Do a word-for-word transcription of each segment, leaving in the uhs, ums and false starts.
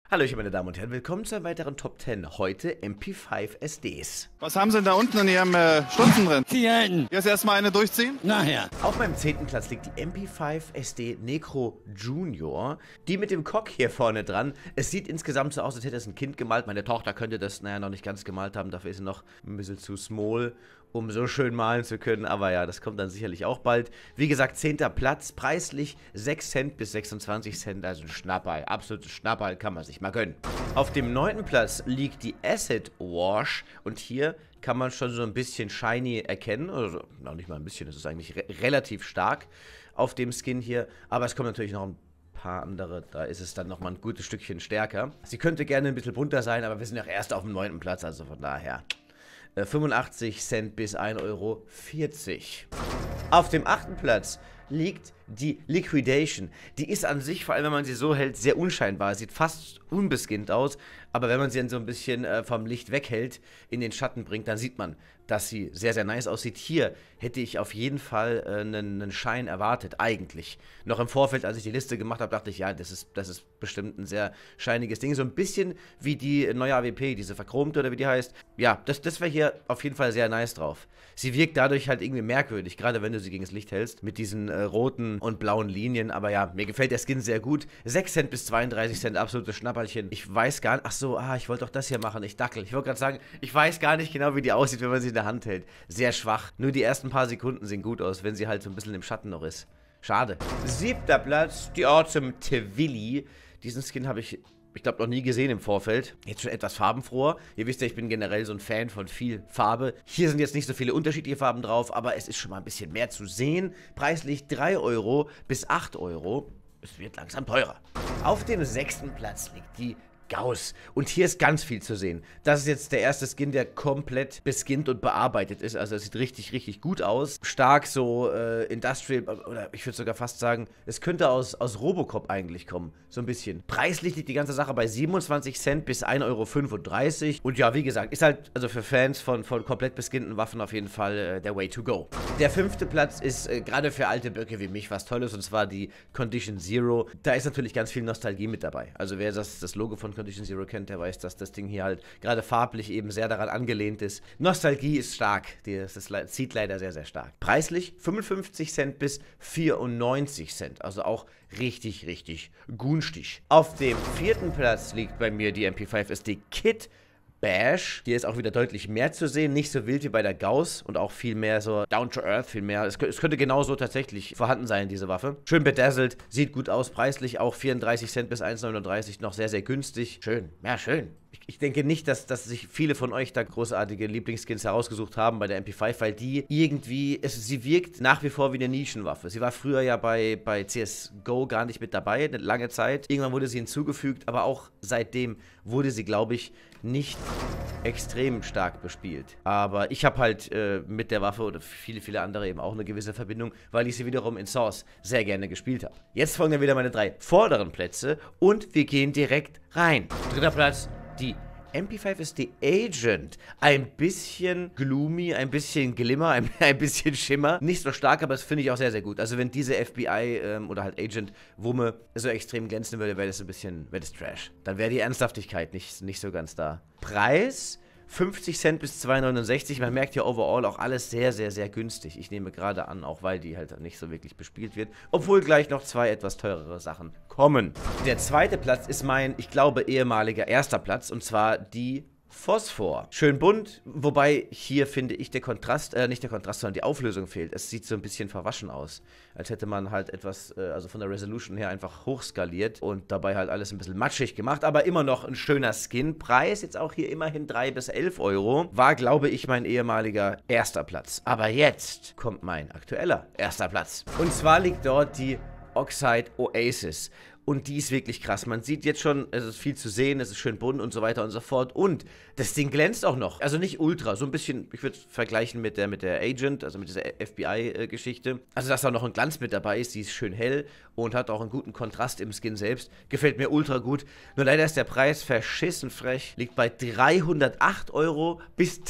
Hallöchen meine Damen und Herren, willkommen zu einem weiteren Top zehn. Heute M P fünf S Ds. Was haben Sie denn da unten in Ihrem äh, Stutzen drin? Zigaretten. Jetzt erstmal eine durchziehen? Nachher. Auf meinem zehnten Platz liegt die M P fünf S D Necro Junior. Die mit dem Cock hier vorne dran. Es sieht insgesamt so aus, als hätte es ein Kind gemalt. Meine Tochter könnte das, naja, noch nicht ganz gemalt haben. Dafür ist sie noch ein bisschen zu small, um so schön malen zu können. Aber ja, das kommt dann sicherlich auch bald. Wie gesagt, zehnter Platz. Preislich sechs Cent bis sechsundzwanzig Cent. Also ein Schnapperl. Absolutes Schnapperl, kann man sich mal gönnen. Auf dem neunten Platz liegt die Acid Wash. Und hier kann man schon so ein bisschen shiny erkennen. Also noch nicht mal ein bisschen. Das ist eigentlich re relativ stark auf dem Skin hier. Aber es kommt natürlich noch ein paar andere, da ist es dann nochmal ein gutes Stückchen stärker. Sie könnte gerne ein bisschen bunter sein, aber wir sind ja erst auf dem neunten Platz, also von daher äh, fünfundachtzig Cent bis ein Euro vierzig. Auf dem achten Platz liegt die Liquidation. Die ist an sich, vor allem wenn man sie so hält, sehr unscheinbar. Sieht fast unbeskinnt aus, aber wenn man sie dann so ein bisschen äh, vom Licht weghält, in den Schatten bringt, dann sieht man, dass sie sehr, sehr nice aussieht. Hier hätte ich auf jeden Fall äh, einen, einen Schein erwartet, eigentlich. Noch im Vorfeld, als ich die Liste gemacht habe, dachte ich, ja, das ist, das ist bestimmt ein sehr scheiniges Ding. So ein bisschen wie die neue A W P, diese verchromte oder wie die heißt. Ja, das, das wäre hier auf jeden Fall sehr nice drauf. Sie wirkt dadurch halt irgendwie merkwürdig, gerade wenn du sie gegen das Licht hältst, mit diesen äh, roten und blauen Linien. Aber ja, mir gefällt der Skin sehr gut. sechs Cent bis zweiunddreißig Cent, absolutes Schnapperlchen. Ich weiß gar nicht, ach so, ah, ich wollte doch das hier machen, ich dackel. Ich wollte gerade sagen, ich weiß gar nicht genau, wie die aussieht, wenn man sie in der Hand hält. Sehr schwach. Nur die ersten paar Sekunden sehen gut aus, wenn sie halt so ein bisschen im Schatten noch ist. Schade. Siebter Platz, die Autumn Twilly. Diesen Skin habe ich, ich glaube, noch nie gesehen im Vorfeld. Jetzt schon etwas farbenfroher. Ihr wisst ja, ich bin generell so ein Fan von viel Farbe. Hier sind jetzt nicht so viele unterschiedliche Farben drauf, aber es ist schon mal ein bisschen mehr zu sehen. Preislich drei Euro bis acht Euro. Es wird langsam teurer. Auf dem sechsten Platz liegt die Gauss. Und hier ist ganz viel zu sehen. Das ist jetzt der erste Skin, der komplett beskinnt und bearbeitet ist. Also es sieht richtig, richtig gut aus. Stark so äh, Industrial, oder ich würde sogar fast sagen, es könnte aus, aus Robocop eigentlich kommen. So ein bisschen. Preislich liegt die ganze Sache bei siebenundzwanzig Cent bis ein Euro fünfunddreißig. Und ja, wie gesagt, ist halt also für Fans von, von komplett beskinnten Waffen auf jeden Fall äh, der Way to go. Der fünfte Platz ist äh, gerade für alte Böcke wie mich was Tolles, und zwar die Condition Zero. Da ist natürlich ganz viel Nostalgie mit dabei. Also wer das, das Logo von Condition Zero kennt, der weiß, dass das Ding hier halt gerade farblich eben sehr daran angelehnt ist. Nostalgie ist stark, das, das zieht leider sehr, sehr stark. Preislich fünfundfünfzig Cent bis vierundneunzig Cent, also auch richtig, richtig günstig. Auf dem vierten Platz liegt bei mir die M P fünf S D Kit Bash. Hier ist auch wieder deutlich mehr zu sehen, nicht so wild wie bei der Gauss und auch viel mehr so down to earth, viel mehr. Es, es könnte genauso tatsächlich vorhanden sein, diese Waffe. Schön bedazzelt, sieht gut aus, preislich auch vierunddreißig Cent bis eins neununddreißig, noch sehr, sehr günstig. Schön, ja schön. Ich, ich denke nicht, dass, dass sich viele von euch da großartige Lieblingsskins herausgesucht haben bei der M P fünf, weil die irgendwie, es, sie wirkt nach wie vor wie eine Nischenwaffe. Sie war früher ja bei, bei C S G O gar nicht mit dabei, eine lange Zeit. Irgendwann wurde sie hinzugefügt, aber auch seitdem wurde sie, glaube ich, nicht extrem stark bespielt. Aber ich habe halt äh, mit der Waffe oder viele, viele andere eben auch eine gewisse Verbindung, weil ich sie wiederum in Source sehr gerne gespielt habe. Jetzt folgen dann wieder meine drei vorderen Plätze und wir gehen direkt rein. Dritter Platz, die M P fünf S D Agent. Ein bisschen gloomy, ein bisschen Glimmer, ein, ein bisschen Schimmer. Nicht so stark, aber das finde ich auch sehr, sehr gut. Also wenn diese F B I ähm, oder halt Agent-Wumme so extrem glänzen würde, wäre das ein bisschen, wäre das Trash. Dann wäre die Ernsthaftigkeit nicht, nicht so ganz da. Preis fünfzig Cent bis zwei neunundsechzig. Man merkt ja overall auch alles sehr, sehr, sehr günstig. Ich nehme gerade an, auch weil die halt nicht so wirklich bespielt wird. Obwohl gleich noch zwei etwas teurere Sachen kommen. Der zweite Platz ist mein, ich glaube, ehemaliger erster Platz. Und zwar die Phosphor. Schön bunt, wobei hier finde ich der Kontrast, äh, nicht der Kontrast, sondern die Auflösung fehlt. Es sieht so ein bisschen verwaschen aus. Als hätte man halt etwas, äh, also von der Resolution her einfach hochskaliert und dabei halt alles ein bisschen matschig gemacht, aber immer noch ein schöner Skin. Preis jetzt auch hier immerhin drei bis elf Euro. War, glaube ich, mein ehemaliger erster Platz. Aber jetzt kommt mein aktueller erster Platz. Und zwar liegt dort die Oxide Oasis. Und die ist wirklich krass. Man sieht jetzt schon, es ist viel zu sehen, es ist schön bunt und so weiter und so fort. Und das Ding glänzt auch noch. Also nicht ultra, so ein bisschen, ich würde es vergleichen mit der, mit der Agent, also mit dieser F B I-Geschichte. Also dass da noch ein Glanz mit dabei ist, die ist schön hell und hat auch einen guten Kontrast im Skin selbst. Gefällt mir ultra gut. Nur leider ist der Preis verschissen frech. Liegt bei dreihundertacht Euro bis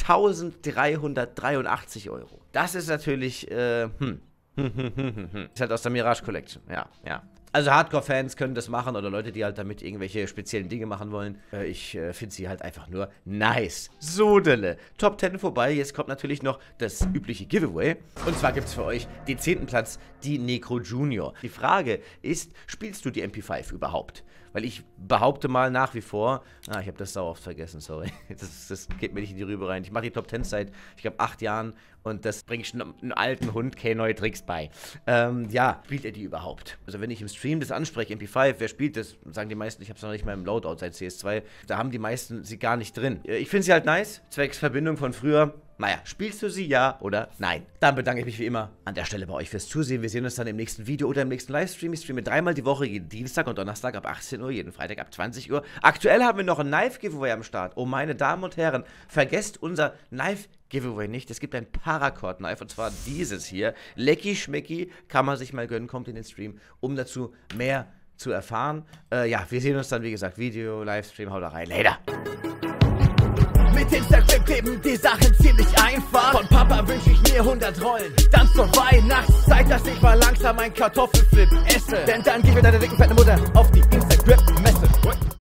eintausenddreihundertdreiundachtzig Euro. Das ist natürlich, äh, hm. Ist halt aus der Mirage Collection, ja, ja. Also Hardcore-Fans können das machen oder Leute, die halt damit irgendwelche speziellen Dinge machen wollen. Äh, ich äh, finde sie halt einfach nur nice. Sodele. Top zehn vorbei. Jetzt kommt natürlich noch das übliche Giveaway. Und zwar gibt es für euch den zehnten Platz, die Necro Junior. Die Frage ist, spielst du die M P fünf überhaupt? Weil ich behaupte mal nach wie vor, ah, ich habe das sau oft vergessen, sorry. Das, das geht mir nicht in die Rübe rein. Ich mache die Top zehn seit, ich glaube, acht Jahren und das bringe ich schon einem alten Hund keine neue Tricks bei. Ähm, ja, spielt er die überhaupt? Also wenn ich im Stream das anspreche, M P fünf, wer spielt das? Sagen die meisten, ich habe es noch nicht mal im Loadout seit C S zwei. Da haben die meisten sie gar nicht drin. Ich finde sie halt nice, zwecks Verbindung von früher. Naja, spielst du sie, ja oder nein? Dann bedanke ich mich wie immer an der Stelle bei euch fürs Zusehen. Wir sehen uns dann im nächsten Video oder im nächsten Livestream. Ich streame dreimal die Woche, jeden Dienstag und Donnerstag ab achtzehn Uhr, jeden Freitag ab zwanzig Uhr. Aktuell haben wir noch ein Knife-Giveaway am Start. Oh, meine Damen und Herren, vergesst unser Knife-Giveaway nicht. Es gibt ein Paracord-Knife und zwar dieses hier. Lecky Schmecki, kann man sich mal gönnen, kommt in den Stream, um dazu mehr zu erfahren. Äh, ja, wir sehen uns dann, wie gesagt, Video, Livestream, haut da rein. Later! Mit Instagram kleben die Sachen ziemlich einfach. Von Papa wünsche ich mir hundert Rollen. Dann zur Weihnachtszeit, dass ich mal langsam ein Kartoffelflip esse. Denn dann gib mir deine dicken fette Mutter auf die Instagram-Messe.